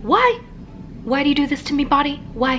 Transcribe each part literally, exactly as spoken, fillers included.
Why? Why do you do this to me, body? Why?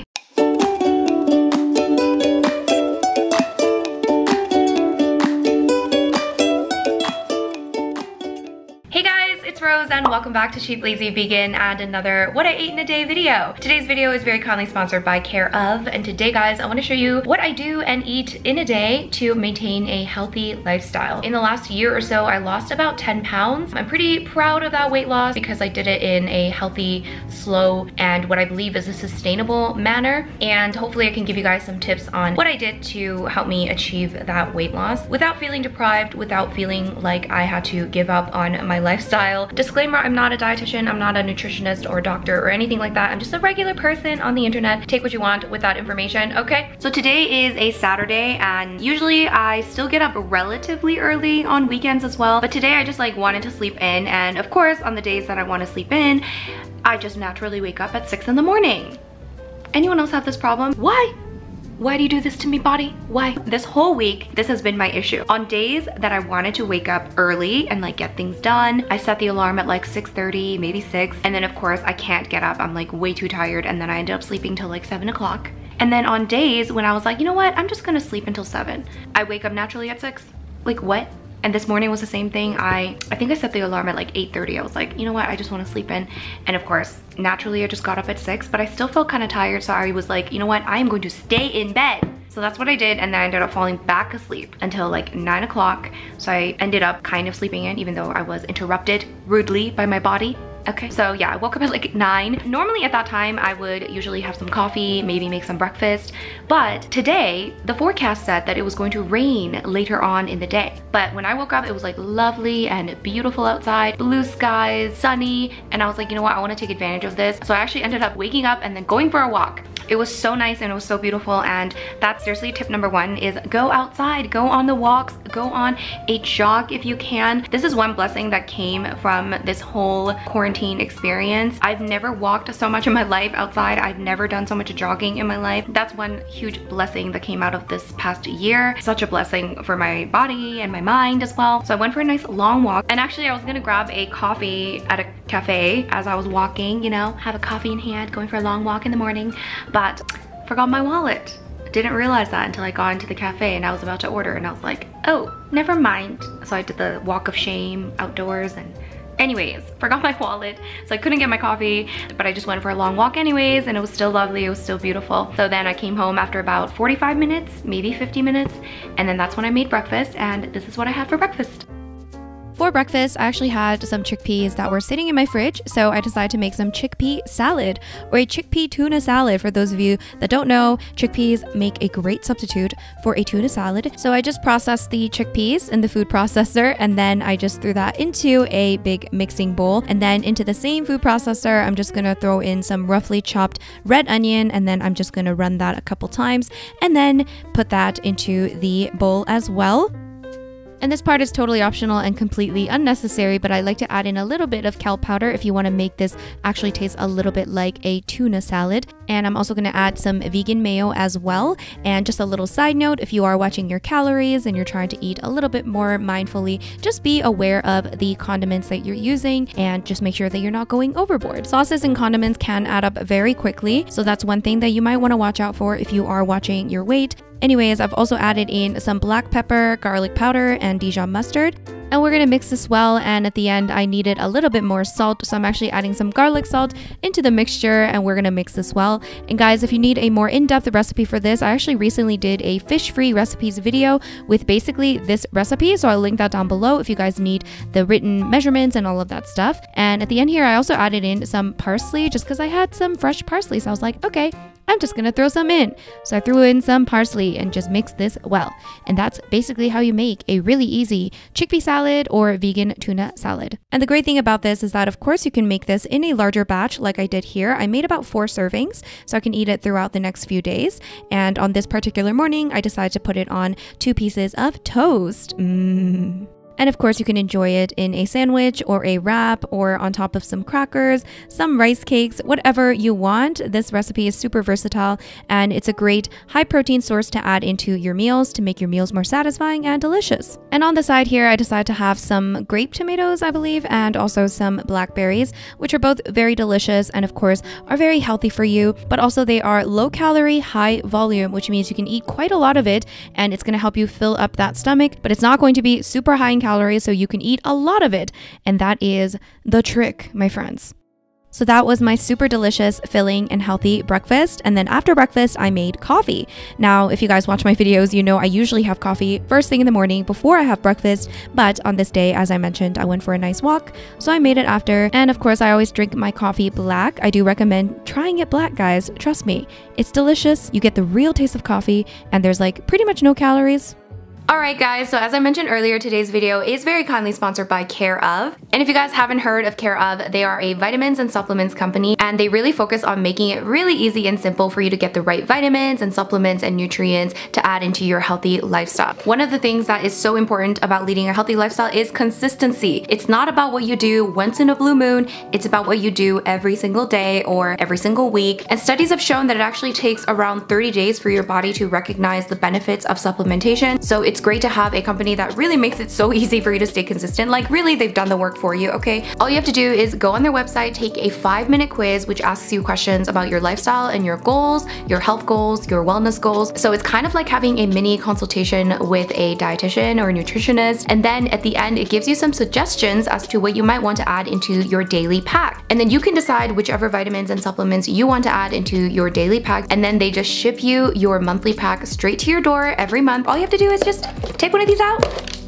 Rose and welcome back to Cheap Lazy Vegan and another what I ate in a day video. Today's video is very kindly sponsored by Care of, and today guys I want to show you what I do and eat in a day to maintain a healthy lifestyle. In the last year or so I lost about ten pounds. I'm pretty proud of that weight loss because I did it in a healthy, slow, and what I believe is a sustainable manner, and hopefully I can give you guys some tips on what I did to help me achieve that weight loss without feeling deprived, without feeling like I had to give up on my lifestyle. Disclaimer, I'm not a dietitian, I'm not a nutritionist or doctor or anything like that. I'm just a regular person on the internet. Take what you want with that information, okay? So today is a Saturday and usually I still get up relatively early on weekends as well, but today I just like wanted to sleep in, and of course on the days that I want to sleep in, I just naturally wake up at six in the morning. Anyone else have this problem? Why? Why do you do this to me, body? Why? This whole week, this has been my issue. On days that I wanted to wake up early and like get things done, I set the alarm at like six thirty, maybe six. And then of course I can't get up. I'm like way too tired. And then I ended up sleeping till like seven o'clock. And then on days when I was like, you know what? I'm just gonna sleep until seven. I wake up naturally at six. Like what? And this morning was the same thing. I, I think I set the alarm at like eight thirty. I was like, you know what? I just want to sleep in. And of course, naturally I just got up at six, but I still felt kind of tired. So I was like, you know what? I am going to stay in bed. So that's what I did, and then I ended up falling back asleep until like nine o'clock. So I ended up kind of sleeping in, even though I was interrupted rudely by my body. Okay, so yeah, I woke up at like nine. Normally at that time, I would usually have some coffee, maybe make some breakfast. But today, the forecast said that it was going to rain later on in the day. But when I woke up, it was like lovely and beautiful outside, blue skies, sunny. And I was like, you know what, I wanna take advantage of this. So I actually ended up waking up and then going for a walk. It was so nice and it was so beautiful, and that's seriously tip number one is go outside, go on the walks, go on a jog if you can. This is one blessing that came from this whole quarantine experience. I've never walked so much in my life outside. I've never done so much jogging in my life. That's one huge blessing that came out of this past year. Such a blessing for my body and my mind as well. So I went for a nice long walk, and actually I was gonna grab a coffee at a cafe as I was walking, you know, have a coffee in hand, going for a long walk in the morning, but forgot my wallet. Didn't realize that until I got into the cafe and I was about to order, and I was like, oh, never mind. So I did the walk of shame outdoors, and anyways, forgot my wallet, so I couldn't get my coffee, but I just went for a long walk anyways, and it was still lovely, it was still beautiful. So then I came home after about forty-five minutes, maybe fifty minutes, and then that's when I made breakfast, and this is what I had for breakfast. For breakfast, I actually had some chickpeas that were sitting in my fridge, so I decided to make some chickpea salad, or a chickpea tuna salad. For those of you that don't know, chickpeas make a great substitute for a tuna salad. So I just processed the chickpeas in the food processor, and then I just threw that into a big mixing bowl, and then into the same food processor, I'm just gonna throw in some roughly chopped red onion, and then I'm just gonna run that a couple times, and then put that into the bowl as well. And this part is totally optional and completely unnecessary, but I like to add in a little bit of kelp powder if you want to make this actually taste a little bit like a tuna salad. And I'm also going to add some vegan mayo as well. And just a little side note, if you are watching your calories and you're trying to eat a little bit more mindfully, just be aware of the condiments that you're using and just make sure that you're not going overboard. Sauces and condiments can add up very quickly, so that's one thing that you might want to watch out for if you are watching your weight. Anyways, I've also added in some black pepper, garlic powder, and Dijon mustard. And we're gonna mix this well, and at the end I needed a little bit more salt, so I'm actually adding some garlic salt into the mixture, and we're gonna mix this well. And guys, if you need a more in-depth recipe for this, I actually recently did a fish-free recipes video with basically this recipe, so I'll link that down below if you guys need the written measurements and all of that stuff. And at the end here, I also added in some parsley just because I had some fresh parsley, so I was like, okay, I'm just gonna throw some in. So I threw in some parsley and just mixed this well. And that's basically how you make a really easy chickpea salad or vegan tuna salad. And the great thing about this is that of course you can make this in a larger batch like I did here. I made about four servings so I can eat it throughout the next few days. And on this particular morning, I decided to put it on two pieces of toast. Mmm. And of course, you can enjoy it in a sandwich or a wrap or on top of some crackers, some rice cakes, whatever you want. This recipe is super versatile and it's a great high protein source to add into your meals to make your meals more satisfying and delicious. And on the side here, I decided to have some grape tomatoes, I believe, and also some blackberries, which are both very delicious and of course are very healthy for you, but also they are low calorie, high volume, which means you can eat quite a lot of it and it's going to help you fill up that stomach, but it's not going to be super high in calories, so you can eat a lot of it. And that is the trick, my friends. So that was my super delicious, filling, and healthy breakfast. And then after breakfast, I made coffee. Now, if you guys watch my videos, you know I usually have coffee first thing in the morning before I have breakfast. But on this day, as I mentioned, I went for a nice walk, so I made it after. And of course, I always drink my coffee black. I do recommend trying it black, guys. Trust me, it's delicious. You get the real taste of coffee, and there's like pretty much no calories. Alright guys, so as I mentioned earlier, today's video is very kindly sponsored by Care of. And if you guys haven't heard of Care of, they are a vitamins and supplements company and they really focus on making it really easy and simple for you to get the right vitamins and supplements and nutrients to add into your healthy lifestyle. One of the things that is so important about leading a healthy lifestyle is consistency. It's not about what you do once in a blue moon, it's about what you do every single day or every single week. And studies have shown that it actually takes around thirty days for your body to recognize the benefits of supplementation. So it's It's great to have a company that really makes it so easy for you to stay consistent. Like really, they've done the work for you, okay? All you have to do is go on their website, take a five minute quiz, which asks you questions about your lifestyle and your goals, your health goals, your wellness goals. So it's kind of like having a mini consultation with a dietitian or a nutritionist. And then at the end, it gives you some suggestions as to what you might want to add into your daily pack. And then you can decide whichever vitamins and supplements you want to add into your daily pack. And then they just ship you your monthly pack straight to your door every month. All you have to do is just take one of these out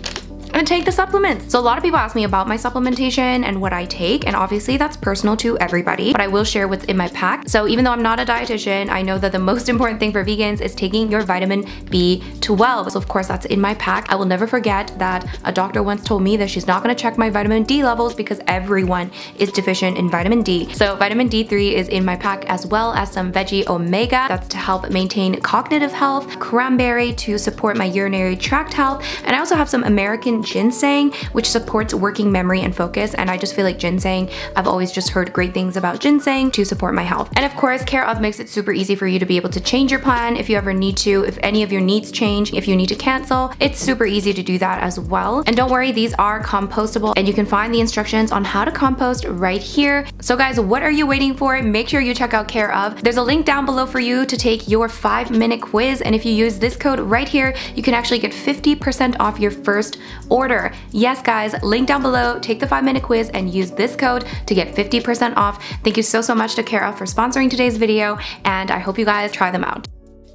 and take the supplements. So a lot of people ask me about my supplementation and what I take, and obviously that's personal to everybody, but I will share what's in my pack. So even though I'm not a dietitian, I know that the most important thing for vegans is taking your vitamin B twelve. So of course that's in my pack. I will never forget that a doctor once told me that she's not gonna check my vitamin D levels because everyone is deficient in vitamin D. So vitamin D three is in my pack, as well as some veggie omega, that's to help maintain cognitive health, cranberry to support my urinary tract health, and I also have some American ginseng, which supports working memory and focus. And I just feel like ginseng, I've always just heard great things about ginseng to support my health. And of course, Care of makes it super easy for you to be able to change your plan if you ever need to. If any of your needs change, if you need to cancel, it's super easy to do that as well. And don't worry, these are compostable and you can find the instructions on how to compost right here. So guys, what are you waiting for? Make sure you check out Care of. There's a link down below for you to take your five minute quiz. And if you use this code right here, you can actually get fifty percent off your first order. Yes guys, link down below, take the five minute quiz and use this code to get fifty percent off. Thank you so, so much to Care of for sponsoring today's video, and I hope you guys try them out.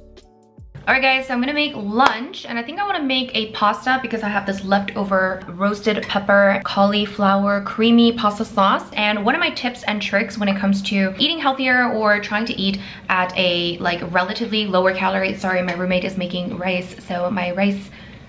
Alright guys, so I'm gonna make lunch, and I think I wanna make a pasta because I have this leftover roasted pepper cauliflower creamy pasta sauce. And one of my tips and tricks when it comes to eating healthier or trying to eat at a like relatively lower calorie, sorry, my roommate is making rice, so my rice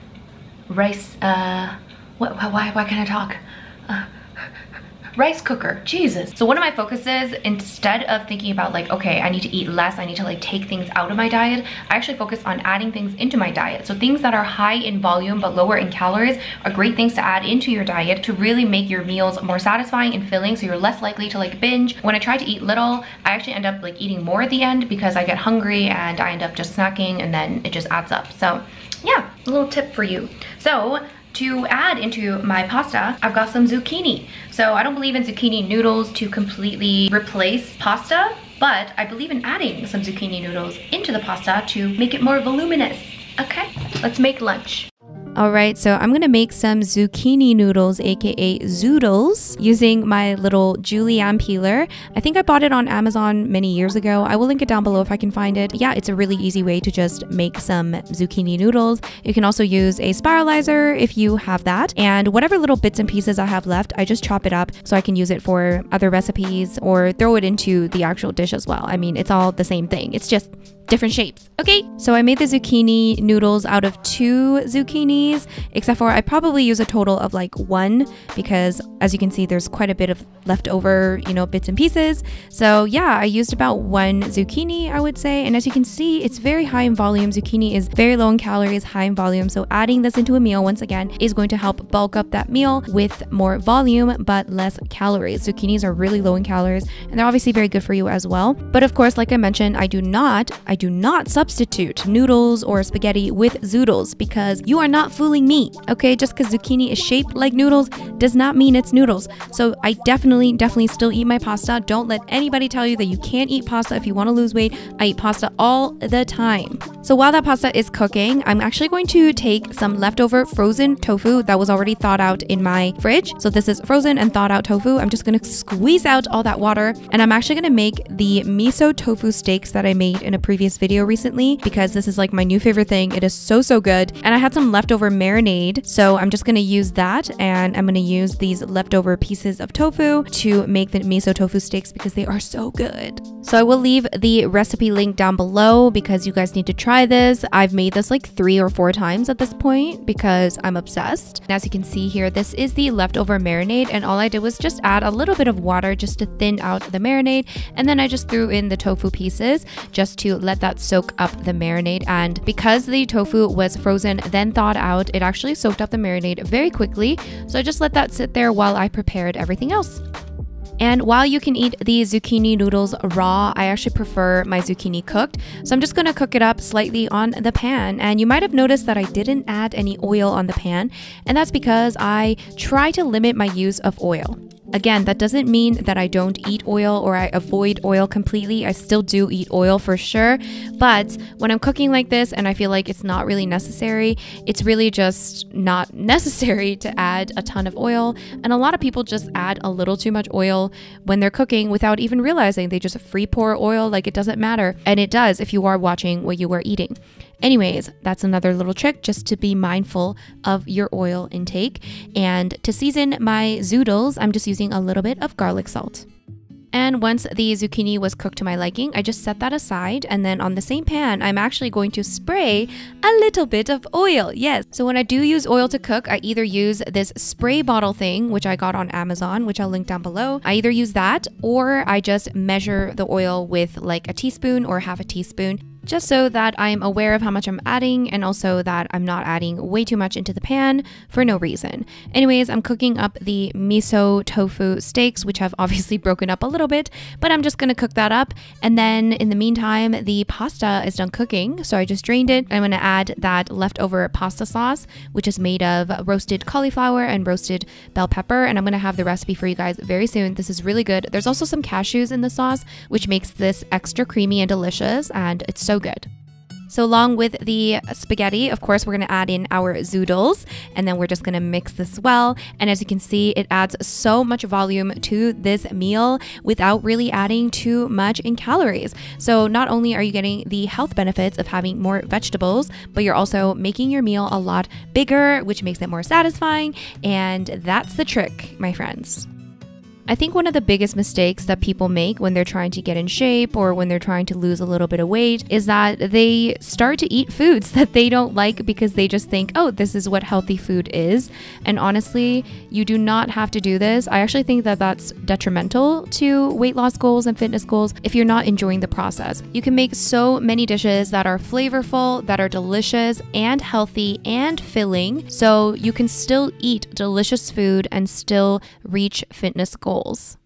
rice uh what why why can't I talk uh, rice cooker, Jesus. So one of my focuses, instead of thinking about like, okay, I need to eat less, I need to like take things out of my diet, I actually focus on adding things into my diet. So things that are high in volume but lower in calories are great things to add into your diet to really make your meals more satisfying and filling, so you're less likely to like binge. When I try to eat little, I actually end up like eating more at the end because I get hungry and I end up just snacking, and then it just adds up. So yeah, a little tip for you. So to add into my pasta, I've got some zucchini. So I don't believe in zucchini noodles to completely replace pasta, but I believe in adding some zucchini noodles into the pasta to make it more voluminous. Okay, let's make lunch. Alright, so I'm gonna make some zucchini noodles, aka zoodles, using my little julienne peeler. I think I bought it on Amazon many years ago. I will link it down below if I can find it. Yeah, it's a really easy way to just make some zucchini noodles. You can also use a spiralizer if you have that. And whatever little bits and pieces I have left, I just chop it up so I can use it for other recipes or throw it into the actual dish as well. I mean, it's all the same thing. It's just different shapes. Okay, so I made the zucchini noodles out of two zucchinis, except for I probably use a total of like one because as you can see, there's quite a bit of leftover, you know, bits and pieces. So yeah, I used about one zucchini, I would say. And as you can see, it's very high in volume. Zucchini is very low in calories, high in volume. So adding this into a meal, once again, is going to help bulk up that meal with more volume, but less calories. Zucchinis are really low in calories and they're obviously very good for you as well. But of course, like I mentioned, I do not, I do not substitute noodles or spaghetti with zoodles because you are not fooling me. Okay, just because zucchini is shaped like noodles does not mean it's noodles. So I definitely, definitely still eat my pasta. Don't let anybody tell you that you can't eat pasta if you want to lose weight. I eat pasta all the time. So while that pasta is cooking, I'm actually going to take some leftover frozen tofu that was already thawed out in my fridge. So this is frozen and thawed out tofu. I'm just going to squeeze out all that water and I'm actually going to make the miso tofu steaks that I made in a previous video recently because this is like my new favorite thing. It is so, so good. And I had some leftover marinade. So I'm just going to use that and I'm going to use these leftover pieces of tofu to make the miso tofu steaks because they are so good. So I will leave the recipe link down below because you guys need to try this. I've made this like three or four times at this point because I'm obsessed. And as you can see here, this is the leftover marinade and all I did was just add a little bit of water just to thin out the marinade, and then I just threw in the tofu pieces just to let that soak up the marinade. And because the tofu was frozen then thawed out, it actually soaked up the marinade very quickly. So I just let that sit there while I prepared everything else. And while you can eat the zucchini noodles raw, I actually prefer my zucchini cooked. So I'm just going to cook it up slightly on the pan. And you might have noticed that I didn't add any oil on the pan. And that's because I try to limit my use of oil. Again, that doesn't mean that I don't eat oil or I avoid oil completely. I still do eat oil for sure. But when I'm cooking like this and I feel like it's not really necessary, it's really just not necessary to add a ton of oil. And a lot of people just add a little too much oil when they're cooking without even realizing. They just free pour oil like it doesn't matter. And it does if you are watching what you are eating. Anyways, that's another little trick just to be mindful of your oil intake. And to season my zoodles, I'm just using a little bit of garlic salt. And once the zucchini was cooked to my liking, I just set that aside. And then on the same pan, I'm actually going to spray a little bit of oil. Yes. So when I do use oil to cook, I either use this spray bottle thing, which I got on Amazon, which I'll link down below. I either use that or I just measure the oil with like a teaspoon or half a teaspoon, just so that I'm aware of how much I'm adding and also that I'm not adding way too much into the pan for no reason. Anyways, I'm cooking up the miso tofu steaks, which have obviously broken up a little bit, but I'm just gonna cook that up. And then in the meantime, the pasta is done cooking. So I just drained it. I'm gonna add that leftover pasta sauce, which is made of roasted cauliflower and roasted bell pepper. And I'm gonna have the recipe for you guys very soon. This is really good. There's also some cashews in the sauce, which makes this extra creamy and delicious. And it's so good. So along with the spaghetti, of course, we're going to add in our zoodles and then we're just going to mix this well. And as you can see, it adds so much volume to this meal without really adding too much in calories. So not only are you getting the health benefits of having more vegetables, but you're also making your meal a lot bigger, which makes it more satisfying. And that's the trick, my friends. I think one of the biggest mistakes that people make when they're trying to get in shape or when they're trying to lose a little bit of weight is that they start to eat foods that they don't like because they just think, oh, this is what healthy food is. And honestly, you do not have to do this. I actually think that that's detrimental to weight loss goals and fitness goals if you're not enjoying the process. You can make so many dishes that are flavorful, that are delicious and healthy and filling, so you can still eat delicious food and still reach fitness goals.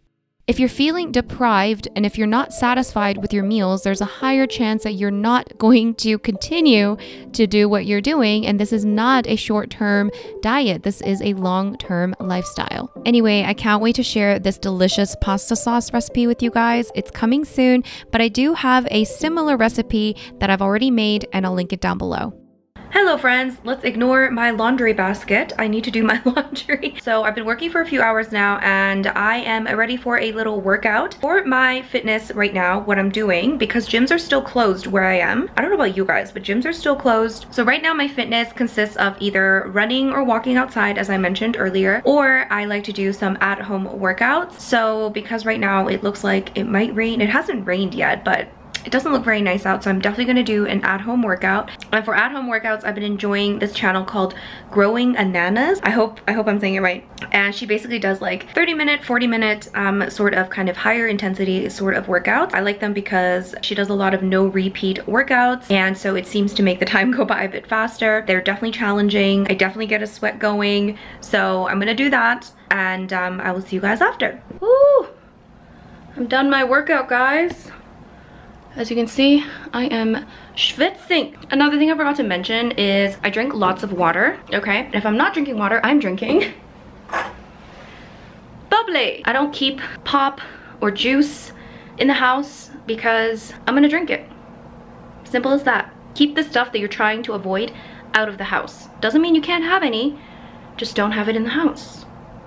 If you're feeling deprived and if you're not satisfied with your meals, there's a higher chance that you're not going to continue to do what you're doing. And this is not a short-term diet. This is a long-term lifestyle. Anyway, I can't wait to share this delicious pasta sauce recipe with you guys. It's coming soon, but I do have a similar recipe that I've already made and I'll link it down below. Hello friends, let's ignore my laundry basket. I need to do my laundry. So I've been working for a few hours now and I am ready for a little workout. For my fitness right now, what I'm doing, because gyms are still closed where I am. I don't know about you guys, but gyms are still closed. So right now my fitness consists of either running or walking outside, as I mentioned earlier, or I like to do some at-home workouts. So because right now it looks like it might rain, it hasn't rained yet, but it doesn't look very nice out, so I'm definitely gonna do an at-home workout. And for at-home workouts, I've been enjoying this channel called Growing Ananas. I hope I hope I'm saying it right. And she basically does like thirty minute, forty minute um, sort of kind of higher intensity sort of workouts. I like them because she does a lot of no repeat workouts, and so it seems to make the time go by a bit faster. They're definitely challenging. I definitely get a sweat going, so I'm gonna do that, and um, I will see you guys after. Woo! I'm done my workout, guys. As you can see, I am schwitzing. Another thing I forgot to mention is I drink lots of water, okay? And if I'm not drinking water, I'm drinking bubbly. I don't keep pop or juice in the house because I'm gonna drink it. Simple as that. Keep the stuff that you're trying to avoid out of the house. Doesn't mean you can't have any, just don't have it in the house.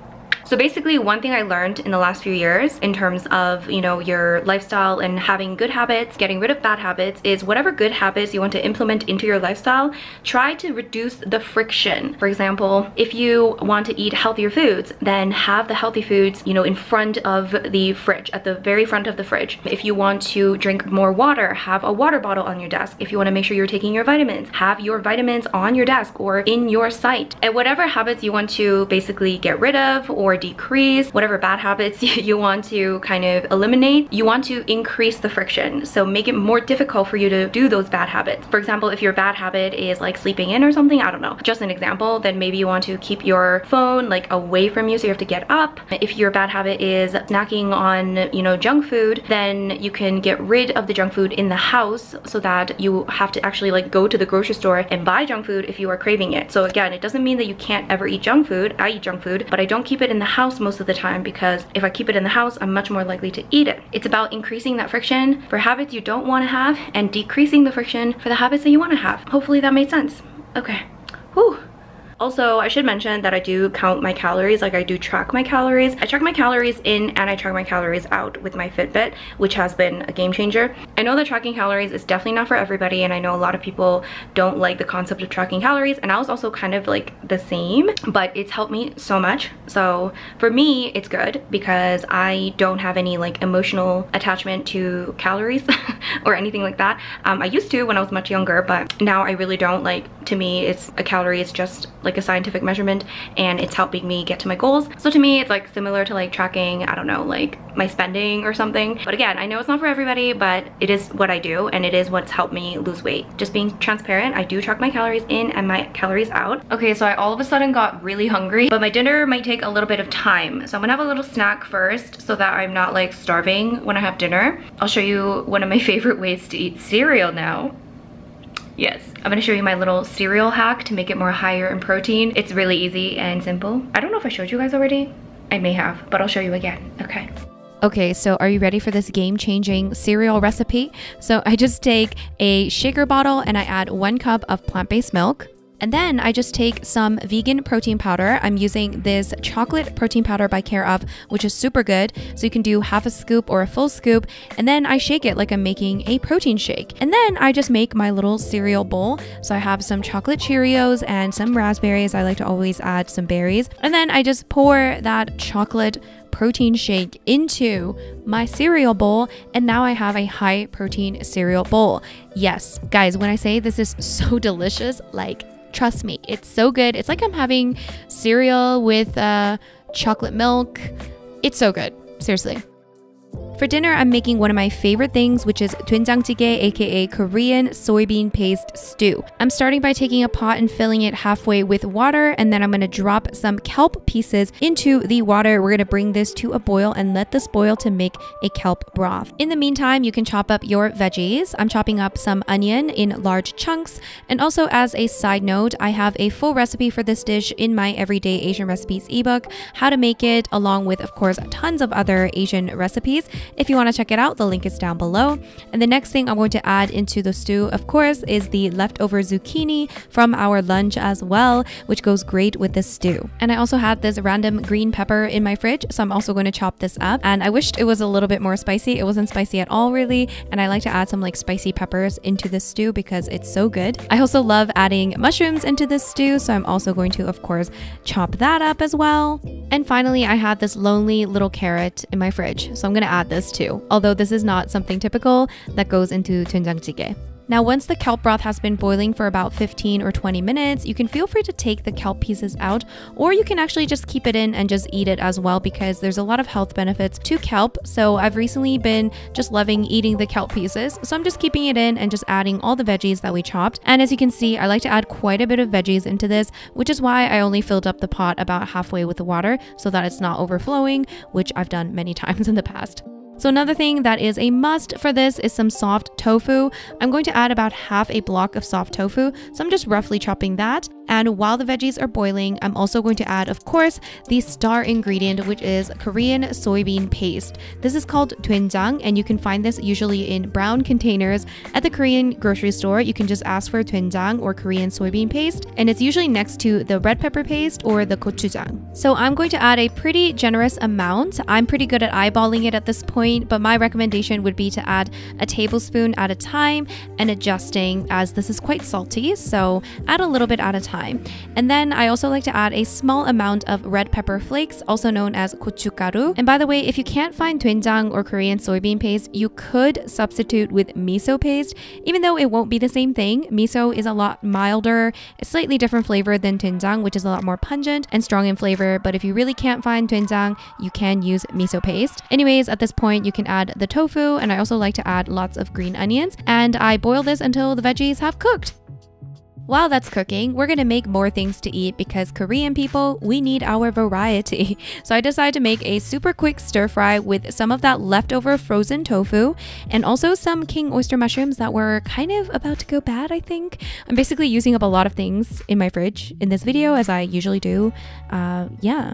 So basically, one thing I learned in the last few years in terms of, you know, your lifestyle and having good habits, getting rid of bad habits, is whatever good habits you want to implement into your lifestyle, try to reduce the friction. For example, if you want to eat healthier foods, then have the healthy foods, you know, in front of the fridge, at the very front of the fridge. If you want to drink more water, have a water bottle on your desk. If you want to make sure you're taking your vitamins, have your vitamins on your desk or in your sight. And whatever habits you want to basically get rid of or decrease, whatever bad habits you want to kind of eliminate, you want to increase the friction. So make it more difficult for you to do those bad habits. For example, if your bad habit is like sleeping in or something, I don't know, just an example, then maybe you want to keep your phone like away from you so you have to get up. If your bad habit is snacking on, you know, junk food, then you can get rid of the junk food in the house so that you have to actually like go to the grocery store and buy junk food if you are craving it. So again, it doesn't mean that you can't ever eat junk food. I eat junk food, but I don't keep it in the house most of the time, because if I keep it in the house, I'm much more likely to eat it. It's about increasing that friction for habits you don't want to have and decreasing the friction for the habits that you want to have. Hopefully that made sense. Okay. Whew. Also, I should mention that I do count my calories, like I do track my calories. I track my calories in and I track my calories out with my Fitbit, which has been a game changer. I know that tracking calories is definitely not for everybody, and I know a lot of people don't like the concept of tracking calories, and I was also kind of like the same, but it's helped me so much. So for me, it's good because I don't have any like emotional attachment to calories or anything like that. Um, I used to when I was much younger, but now I really don't. Like, to me, it's a calorie is just like a scientific measurement, and it's helping me get to my goals. So to me, it's like similar to like tracking, I don't know, like my spending or something. But again, I know it's not for everybody, but it is what I do, and it is what's helped me lose weight. Just being transparent, I do track my calories in and my calories out. Okay, so I all of a sudden got really hungry, but my dinner might take a little bit of time. So I'm gonna have a little snack first so that I'm not like starving when I have dinner. I'll show you one of my favorite ways to eat cereal now. Yes, I'm gonna show you my little cereal hack to make it more higher in protein. It's really easy and simple. I don't know if I showed you guys already. I may have, but I'll show you again, okay? Okay, so are you ready for this game-changing cereal recipe? So I just take a shaker bottle and I add one cup of plant-based milk. And then I just take some vegan protein powder. I'm using this chocolate protein powder by Care of, which is super good. So you can do half a scoop or a full scoop. And then I shake it like I'm making a protein shake. And then I just make my little cereal bowl. So I have some chocolate Cheerios and some raspberries. I like to always add some berries. And then I just pour that chocolate protein shake into my cereal bowl, and now I have a high protein cereal bowl. Yes, guys, when I say this is so delicious, like, trust me, it's so good. It's like I'm having cereal with uh, chocolate milk. It's so good, seriously. For dinner, I'm making one of my favorite things, which is doenjangjjigae, aka Korean soybean paste stew. I'm starting by taking a pot and filling it halfway with water, and then I'm going to drop some kelp pieces into the water. We're going to bring this to a boil and let this boil to make a kelp broth. In the meantime, you can chop up your veggies. I'm chopping up some onion in large chunks, and also as a side note, I have a full recipe for this dish in my Everyday Asian Recipes ebook, how to make it, along with, of course, tons of other Asian recipes. If you want to check it out, the link is down below. And the next thing I'm going to add into the stew, of course, is the leftover zucchini from our lunch as well, which goes great with this stew. And I also had this random green pepper in my fridge, so I'm also going to chop this up. And I wished it was a little bit more spicy. It wasn't spicy at all, really. And I like to add some like spicy peppers into this stew because it's so good. I also love adding mushrooms into this stew, so I'm also going to, of course, chop that up as well. And finally, I had this lonely little carrot in my fridge, so I'm going to add this this too, although this is not something typical that goes into 된장찌개. Now, once the kelp broth has been boiling for about fifteen or twenty minutes, you can feel free to take the kelp pieces out, or you can actually just keep it in and just eat it as well, because there's a lot of health benefits to kelp. So I've recently been just loving eating the kelp pieces. So I'm just keeping it in and just adding all the veggies that we chopped. And as you can see, I like to add quite a bit of veggies into this, which is why I only filled up the pot about halfway with the water so that it's not overflowing, which I've done many times in the past. So another thing that is a must for this is some soft tofu. I'm going to add about half a block of soft tofu, so I'm just roughly chopping that. And while the veggies are boiling, I'm also going to add, of course, the star ingredient, which is Korean soybean paste. This is called doenjang, and you can find this usually in brown containers at the Korean grocery store. You can just ask for doenjang or Korean soybean paste, and it's usually next to the red pepper paste or the gochujang. So I'm going to add a pretty generous amount. I'm pretty good at eyeballing it at this point, but my recommendation would be to add a tablespoon at a time and adjusting, as this is quite salty, so add a little bit at a time. And then I also like to add a small amount of red pepper flakes, also known as gochugaru. And by the way, if you can't find doenjang or Korean soybean paste, you could substitute with miso paste, even though it won't be the same thing. Miso is a lot milder, a slightly different flavor than doenjang, which is a lot more pungent and strong in flavor. But if you really can't find doenjang, you can use miso paste. Anyways, at this point, you can add the tofu, and I also like to add lots of green onions. And I boil this until the veggies have cooked. While that's cooking, we're gonna make more things to eat, because Korean people, we need our variety. So I decided to make a super quick stir fry with some of that leftover frozen tofu and also some king oyster mushrooms that were kind of about to go bad, I think. I'm basically using up a lot of things in my fridge in this video, as I usually do. Uh, yeah.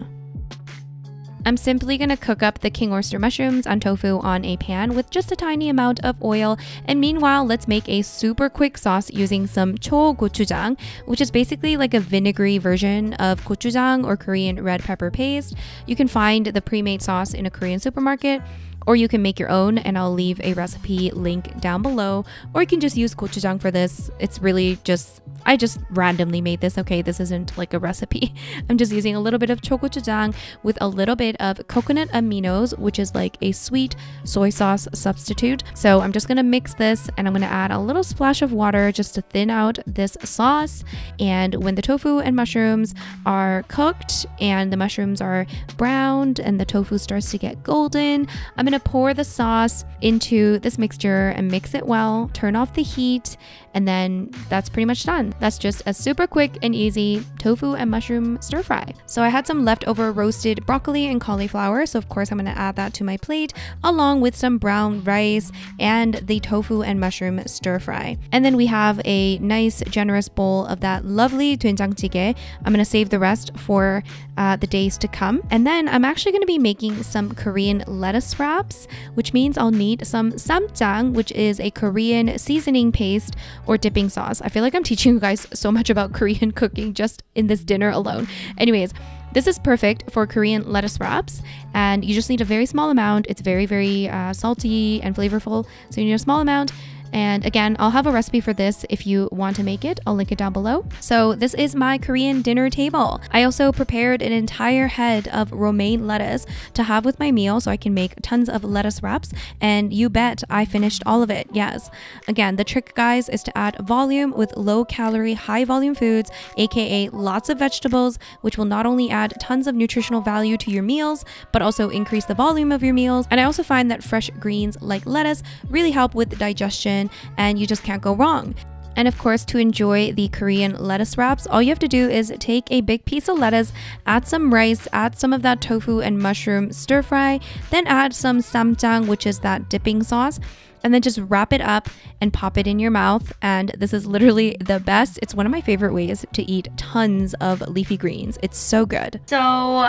I'm simply going to cook up the king oyster mushrooms and tofu on a pan with just a tiny amount of oil. And meanwhile, let's make a super quick sauce using some cho gochujang, which is basically like a vinegary version of gochujang or Korean red pepper paste. You can find the pre-made sauce in a Korean supermarket, or you can make your own, and I'll leave a recipe link down below. Or you can just use gochujang for this. It's really just, I just randomly made this, okay? This isn't like a recipe. I'm just using a little bit of gochujang with a little bit of coconut aminos, which is like a sweet soy sauce substitute. So I'm just gonna mix this, and I'm gonna add a little splash of water just to thin out this sauce. And when the tofu and mushrooms are cooked and the mushrooms are browned and the tofu starts to get golden, I'm gonna pour the sauce into this mixture and mix it well, turn off the heat, and then that's pretty much done. That's just a super quick and easy tofu and mushroom stir fry. So I had some leftover roasted broccoli and cauliflower, so of course I'm gonna add that to my plate along with some brown rice and the tofu and mushroom stir fry. And then we have a nice generous bowl of that lovely 된장찌개. I'm gonna save the rest for uh, the days to come. And then I'm actually gonna be making some Korean lettuce wraps, which means I'll need some samjang, which is a Korean seasoning paste or dipping sauce. I feel like I'm teaching you guys so much about Korean cooking just in this dinner alone. Anyways, this is perfect for Korean lettuce wraps, and you just need a very small amount. It's very, very uh, salty and flavorful, so you need a small amount. And again, I'll have a recipe for this if you want to make it. I'll link it down below. So this is my Korean dinner table. I also prepared an entire head of romaine lettuce to have with my meal, so I can make tons of lettuce wraps. And you bet I finished all of it. Yes. Again, the trick, guys, is to add volume with low calorie, high volume foods, aka lots of vegetables, which will not only add tons of nutritional value to your meals, but also increase the volume of your meals. And I also find that fresh greens like lettuce really help with digestion, and you just can't go wrong. And of course, to enjoy the Korean lettuce wraps, all you have to do is take a big piece of lettuce, add some rice, add some of that tofu and mushroom stir fry, then add some samjang, which is that dipping sauce, and then just wrap it up and pop it in your mouth. And this is literally the best. It's one of my favorite ways to eat tons of leafy greens. It's so good. So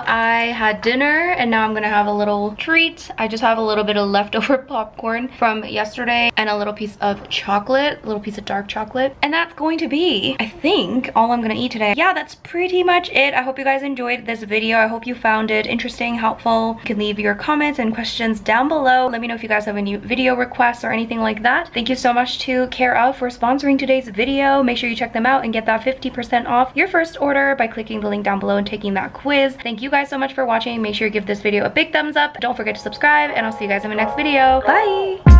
I had dinner, and now I'm gonna have a little treat. I just have a little bit of leftover popcorn from yesterday and a little piece of chocolate, a little piece of dark chocolate. chocolate. And that's going to be, I think, all I'm gonna eat today. Yeah, that's pretty much it. I hope you guys enjoyed this video. I hope you found it interesting, helpful. You can leave your comments and questions down below. Let me know if you guys have any video requests or anything like that. Thank you so much to Care of for sponsoring today's video. Make sure you check them out and get that fifty percent off your first order by clicking the link down below and taking that quiz. Thank you guys so much for watching. Make sure you give this video a big thumbs up. Don't forget to subscribe, and I'll see you guys in my next video. Bye!